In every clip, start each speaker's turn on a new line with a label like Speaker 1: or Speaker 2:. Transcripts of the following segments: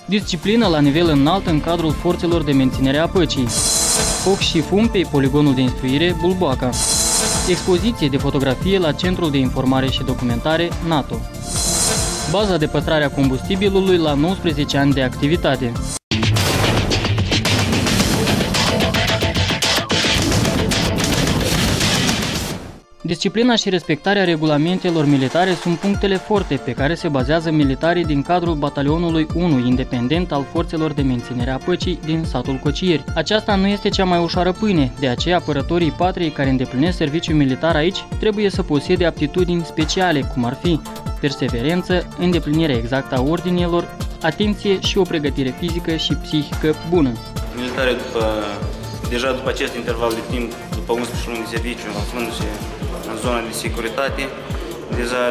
Speaker 1: Disciplină la nivel înalt în cadrul forțelor de menținere a păcii. Foc și fum pe poligonul de instruire Bulboaca. Expoziție de fotografie la Centrul de Informare și Documentare NATO. Baza de păstrare a combustibilului la 19 ani de activitate. Disciplina și respectarea regulamentelor militare sunt punctele forte pe care se bazează militarii din cadrul batalionului 1 independent al forțelor de menținere a păcii din satul Cocieri. Aceasta nu este cea mai ușoară pâine, de aceea apărătorii patriei care îndeplinesc serviciul militar aici trebuie să posede aptitudini speciale, cum ar fi perseverență, îndeplinirea exactă a ordinelor, atenție și o pregătire fizică și psihică bună.
Speaker 2: Militarii, deja după acest interval de timp, după 11 luni de serviciu, aflându-se în zona de securitate, deja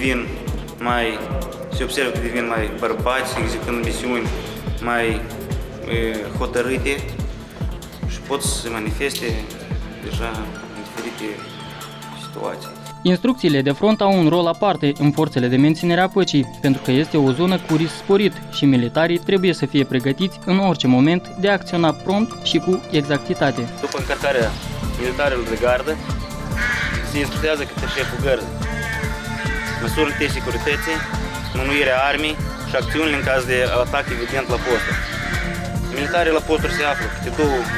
Speaker 2: se observă că devin mai bărbați, executând misiuni mai hotărâte și pot să se manifeste deja în diferite situații.
Speaker 1: Instrucțiile de front au un rol aparte în forțele de menținere a păcii, pentru că este o zonă cu risc sporit și militarii trebuie să fie pregătiți în orice moment de a acționa prompt și cu exactitate.
Speaker 2: După încărcarea militarilor de gardă, se instructează către șeful gărzii măsurile de securitate, mânuirea armii și acțiunile în caz de atac evident la posturi. Militarii la posturi se află câte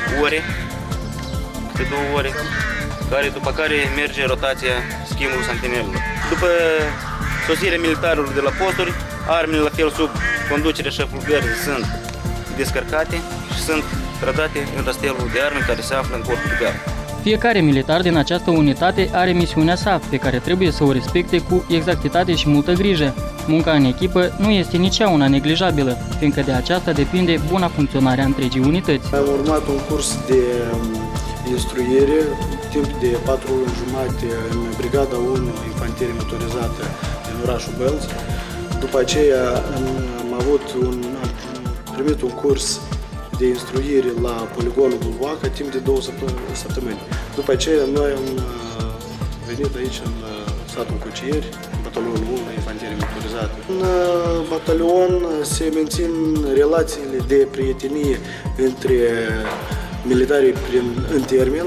Speaker 2: două ore, după care merge rotația schimbul santinelilor. După sosirea militarilor de la posturi, armele la fel sub conducerea șefului gărzii sunt descărcate și sunt trădate în rastelul de arme care se află în corpul de gardă.
Speaker 1: Fiecare militar din această unitate are misiunea sa, pe care trebuie să o respecte cu exactitate și multă grijă. Munca în echipă nu este nici ea una neglijabilă, fiindcă de aceasta depinde buna funcționare a întregii unități.
Speaker 3: Am urmat un curs de instruire, timp de 4 luni jumate în Brigada 1 Infanterie Motorizată din orașul Bălți. După aceea am primit un curs de instruire la poligonul Bulboaca timp de 2 săptămâni. După aceea noi am venit aici în satul Cocieri, batalionul 1 Infanterie Motorizată. În batalion se mențin relațiile de prietenie între militarii în termen.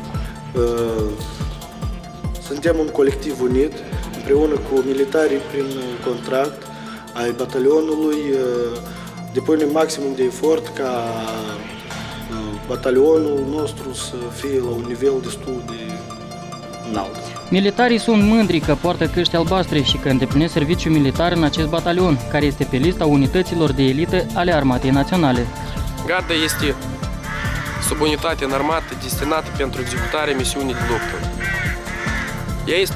Speaker 3: Suntem un colectiv unit, împreună cu militarii prin contract ai batalionului. Depunem maximum de efort ca batalionul nostru să fie la un nivel destul de înalt.
Speaker 1: Militarii sunt mândri că poartă căști albastre și că îndeplinesc serviciu militar în acest batalion, care este pe lista unităților de elită ale Armatei Naționale.
Speaker 4: Garda este subunitate în armată destinată pentru executarea misiunii de luptă. Ea este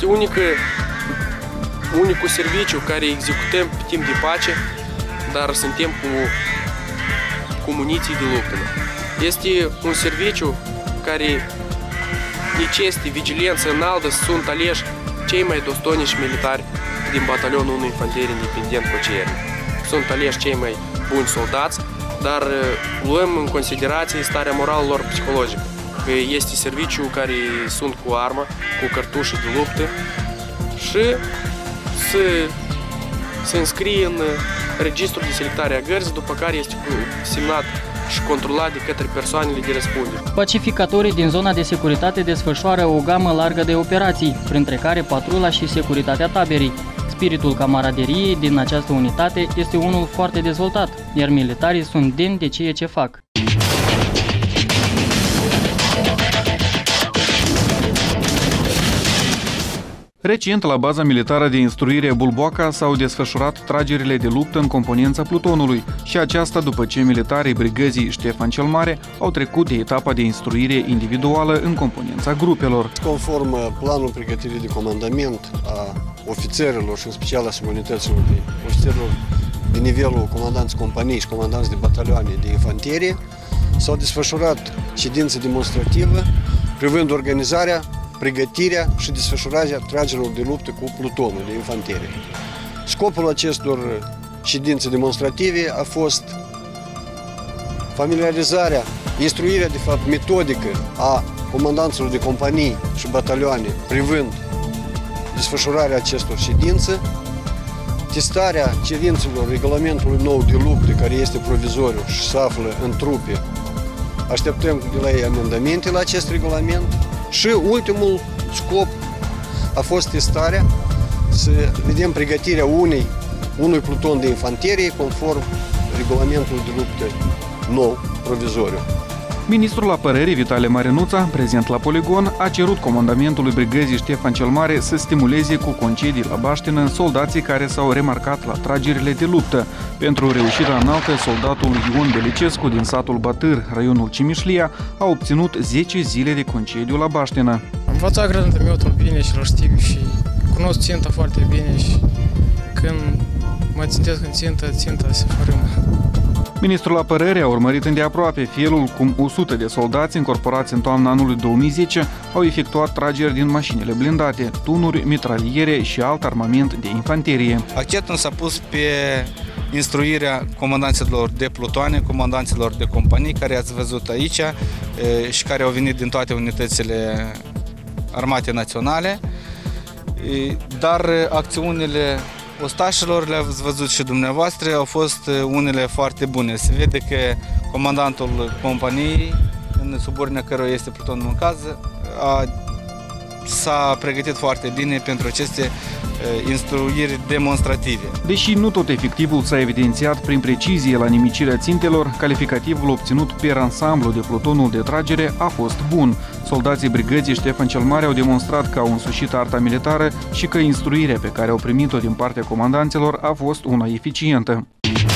Speaker 4: unicul serviciu care executăm pe timp de pace, dar suntem cu muniții de luptă. Este un serviciu care necesită vigilență înaltă, sunt aleși cei mai dostojnici militari din batalionul 1 Infanterie Independent Cocieri. Sunt aleși cei mai buni soldați, dar luăm în considerație starea morală lor psihologică. Că este serviciu care sunt cu armă, cu cărtușă de luptă și se înscrie în registrul de selectare a gărzii, după care este semnat și controlat de către persoanele de răspundere.
Speaker 1: Pacificatorii din zona de securitate desfășoară o gamă largă de operații, printre care patrula și securitatea taberii. Spiritul camaraderiei din această unitate este unul foarte dezvoltat, iar militarii sunt demni de ceea ce fac.
Speaker 5: Recent, la baza militară de instruire Bulboaca s-au desfășurat tragerile de luptă în componența plutonului și aceasta după ce militarii brigăzii Ștefan cel Mare au trecut de etapa de instruire individuală în componența grupelor.
Speaker 6: Conform planul pregătirii de comandament a ofițerilor și în special a unităților de ofițerilor de nivelul comandanți companii și comandanți de batalioane de infanterie, s-au desfășurat ședințe demonstrative privind organizarea, pregătirea și desfășurarea tragerilor de luptă cu plutonul de infanterie. Scopul acestor ședințe demonstrative a fost familiarizarea, instruirea de fapt metodică a comandanților de companii și batalioane privind desfășurarea acestor ședințe, testarea cerințelor regulamentului nou de luptă, care este provizoriu și se află în trupe. Așteptăm de la ei amendamente la acest regulament și ultimul scop a fost testarea, să vedem pregătirea unui pluton de infanterie conform regulamentului de luptă nou, provizoriu.
Speaker 5: Ministrul Apărării Vitale Marinuța, prezent la poligon, a cerut comandamentului brigăzii Ștefan cel Mare să stimuleze cu concedii la Baștină soldații care s-au remarcat la tragerile de luptă. Pentru reușita înaltă, soldatul Ion Belicescu din satul Batâr, raionul Cimișlia, a obținut 10 zile de concediu la Baștină.
Speaker 7: Am învățat granatămiotul bine și îl știu și cunosc ținta foarte bine și când mă țintesc în ținta se fărâmă.
Speaker 5: Ministrul Apărării a urmărit îndeaproape felul cum 100 de soldați încorporați în toamna anului 2010 au efectuat trageri din mașinile blindate, tunuri, mitraliere și alt armament de infanterie.
Speaker 8: Accentul s-a pus pe instruirea comandanților de plutoane, comandanților de companii, care ați văzut aici și care au venit din toate unitățile armate naționale, dar acțiunile ostașilor, le-ați văzut și dumneavoastră, au fost unele foarte bune. Se vede că comandantul companiei, în subordinea căruia este plutonul în caz, s-a pregătit foarte bine pentru aceste instruiri demonstrative.
Speaker 5: Deși nu tot efectivul s-a evidențiat prin precizie la nimicirea țintelor, calificativul obținut per ansamblu de plutonul de tragere a fost bun. Soldații brigăzii Ștefan cel Mare au demonstrat că au însușit arta militară și că instruirea pe care au primit-o din partea comandanților a fost una eficientă.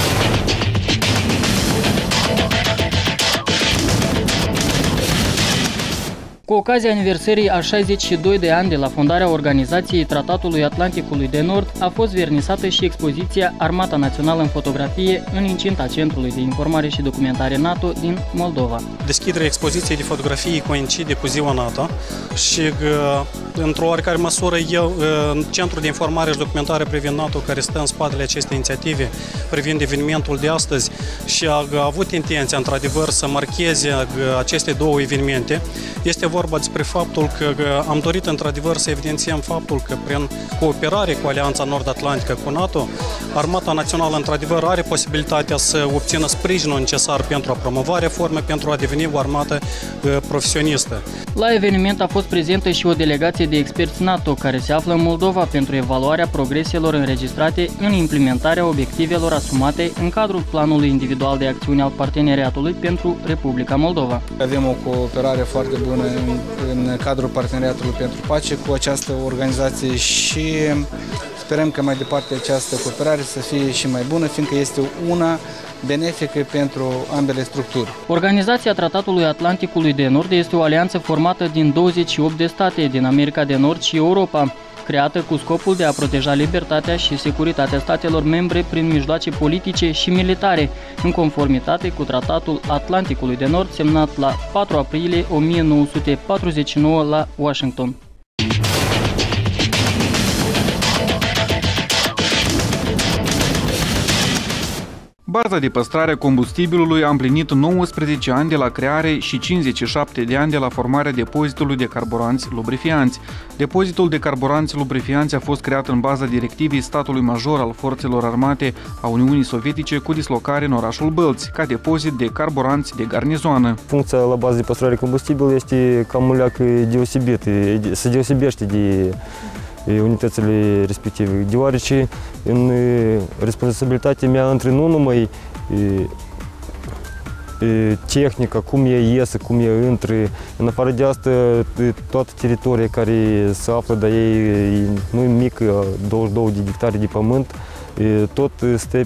Speaker 1: Cu ocazia aniversării a 62 de ani de la fondarea Organizației Tratatului Atlanticului de Nord, a fost vernisată și expoziția Armata Națională în fotografie în incinta Centrului de Informare și Documentare NATO din Moldova.
Speaker 9: Deschiderea expoziției de fotografii coincide cu ziua NATO și, într-o oarecare măsură, Centrul de Informare și Documentare privind NATO, care stă în spatele acestei inițiative privind evenimentul de astăzi și a avut intenția, într-adevăr, să marcheze aceste două evenimente, este vorba despre faptul că am dorit într-adevăr să evidențiem faptul că prin cooperare cu Alianța Nord-Atlantică cu NATO, Armata Națională într-adevăr are posibilitatea să obțină sprijinul necesar pentru a promova reforme, pentru a deveni o armată profesionistă.
Speaker 1: La eveniment a fost prezentă și o delegație de experți NATO care se află în Moldova pentru evaluarea progreselor înregistrate în implementarea obiectivelor asumate în cadrul planului individual de acțiune al Parteneriatului pentru Republica Moldova.
Speaker 10: Avem o cooperare foarte bună în cadrul Parteneriatului pentru Pace cu această organizație și sperăm că mai departe această cooperare să fie și mai bună, fiindcă este una benefică pentru ambele structuri.
Speaker 1: Organizația Tratatului Atlanticului de Nord este o alianță formată din 28 de state din America de Nord și Europa, creată cu scopul de a proteja libertatea și securitatea statelor membre prin mijloace politice și militare, în conformitate cu Tratatul Atlanticului de Nord semnat la 4 aprilie 1949 la Washington.
Speaker 5: Baza de păstrare a combustibilului a împlinit 19 ani de la creare și 57 de ani de la formarea depozitului de carburanți lubrifianți. Depozitul de carburanți lubrifianți a fost creat în baza directivei statului major al Forțelor Armate a Uniunii Sovietice cu dislocare în orașul Bălți, ca depozit de carburanți de garnizoană.
Speaker 11: Funcția la bază de păstrare combustibil este cam o leacă deosebită, se deosebește de unitățile respective, deoarece în responsabilitatea mea între nu numai tehnica, cum ea iese, cum ea intră, în afară de asta, toată teritoria care se află de ei, nu e mică, 22 de hectare de pământ, tot stă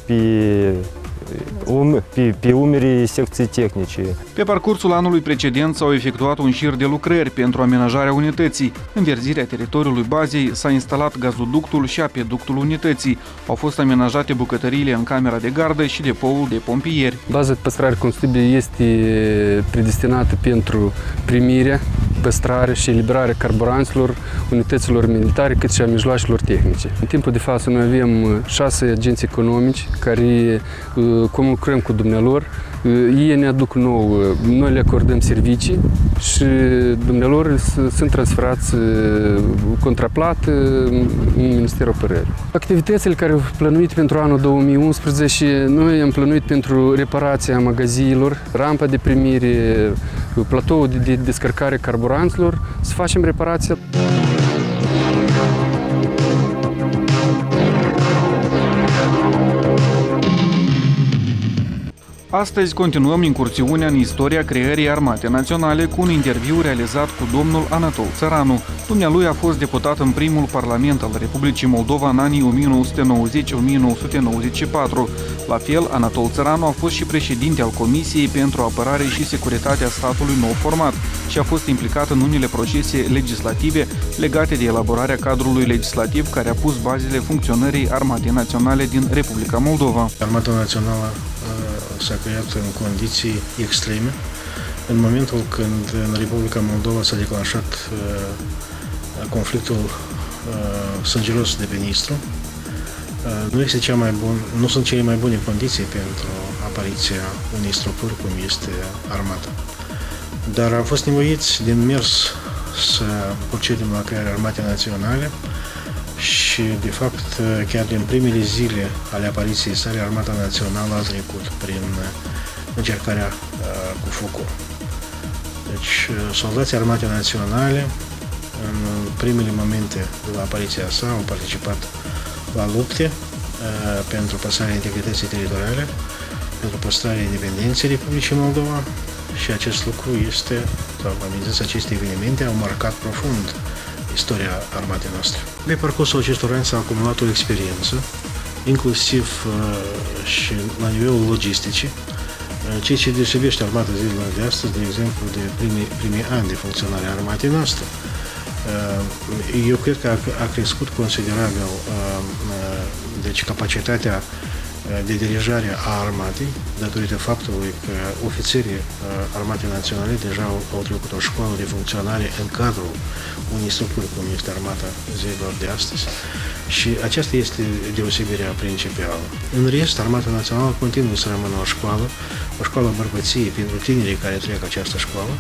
Speaker 11: pe umerii secției tehnice.
Speaker 5: Pe parcursul anului precedent s-au efectuat un șir de lucrări pentru amenajarea unității. Înverzirea teritoriului bazei, s-a instalat gazoductul și apeductul unității. Au fost amenajate bucătăriile în camera de gardă și depoul de pompieri.
Speaker 12: Baza de păstrare combustibil este predestinată pentru primirea păstrare și eliberare carburanților, unităților militare, cât și a mijloacelor tehnice. În timpul de față noi avem 6 agenți economici care conlucrăm cu dumnealor. Ei ne aduc nou, noi le acordăm servicii și dumnealor sunt transferați contraplată în Ministerul Apărării. Activitățile care au plănuit pentru anul 2011, noi am plănuit pentru reparația magaziilor, rampa de primire, platoul de descărcare carburanților, să facem reparația.
Speaker 5: Astăzi continuăm incursiunea în istoria creării Armatei Naționale cu un interviu realizat cu domnul Anatol Țăranu. Dumnealui a fost deputat în primul Parlament al Republicii Moldova în anii 1990-1994. La fel, Anatol Țăranu a fost și președinte al Comisiei pentru Apărare și Securitatea statului nou format și a fost implicat în unele procese legislative legate de elaborarea cadrului legislativ care a pus bazele funcționării Armatei Naționale din Republica Moldova.
Speaker 13: Armata Națională s-a creat în condiții extreme. În momentul când în Republica Moldova s-a declanșat conflictul sângeros de pe Nistru, nu sunt cele mai bune condiții pentru apariția unei structuri cum este armata. Dar am fost nevoiți din mers să procedem la crearea Armatei Naționale și, de fapt, chiar din primele zile ale apariției sale, Armata Națională a trecut prin încercarea cu focul. Deci, soldații Armatei Naționale, în primele momente de la apariția sa, au participat la lupte pentru păstrarea integrității teritoriale, pentru păstrarea independenței Republicii Moldova și acest lucru este, sau aceste evenimente au marcat profund istoria armatei noastre. Pe parcursul acestor ani s-a acumulat o experiență, inclusiv și la nivelul logisticii, ceea ce deosebește armata zilelor de astăzi, de exemplu, de primii ani de funcționare a armatei noastre. Eu cred că a crescut considerabil deci capacitatea de dirijare a armatei, datorită faptului că ofițerii Armatei Naționale deja au trecut o școală de funcționare în cadrul unei structuri cum este armata zilelor de astăzi. Și aceasta este deosebirea principală. În rest, Armata Națională continuă să rămână o școală bărbăției pentru tinerii care trec această școală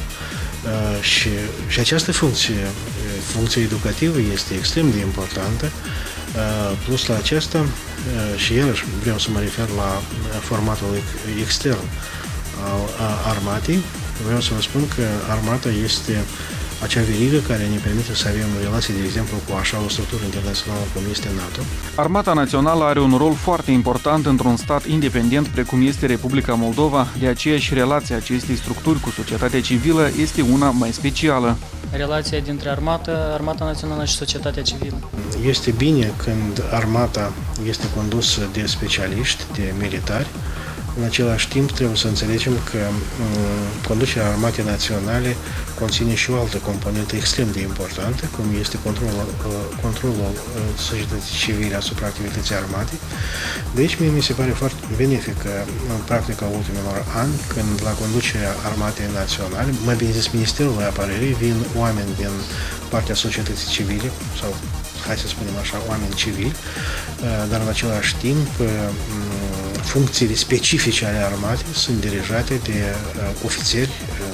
Speaker 13: și această funcție educativă este extrem de importantă. Plus la aceasta, și iarăși vreau să mă refer la formatul extern al armatei, vreau să vă spun că armata este acea verigă care ne permite să avem relații, de exemplu, cu așa o structură internațională cum este NATO.
Speaker 5: Armata Națională are un rol foarte important într-un stat independent precum este Republica Moldova, de aceea și relația acestei structuri cu societatea civilă este una mai specială.
Speaker 1: Relația dintre Armata Națională și societatea civilă.
Speaker 13: Este bine când armata este condusă de specialiști, de militari. În același timp, trebuie să înțelegem că conducerea Armatei Naționale conține și o altă componentă extrem de importantă, cum este controlul societății civile asupra activității armatei. Deci, mie mi se pare foarte benefică în practica ultimilor ani, când la conducerea Armatei Naționale, mai bine zis Ministerul Apărării, vin oameni din partea societății civile, sau hai să spunem așa, oameni civili, dar în același timp funcțiile specifice ale armatei sunt dirijate de ofițeri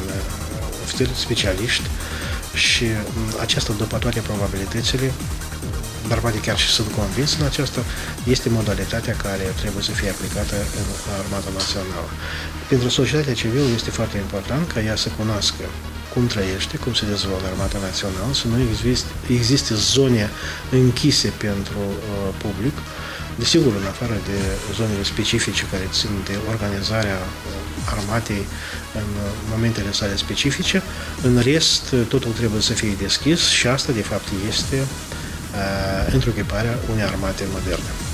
Speaker 13: specialiști și aceasta, după toate probabilitățile, dar poate chiar și sunt convins în aceasta, este modalitatea care trebuie să fie aplicată în Armata Națională. Pentru societatea civilă este foarte important ca ea să cunoască cum trăiește, cum se dezvoltă Armata Națională, să nu existe zone închise pentru public, desigur, în afară de zonele specifice care țin de organizarea armatei în momentele sale specifice. În rest, totul trebuie să fie deschis și asta, de fapt, este întruchiparea unei armate moderne.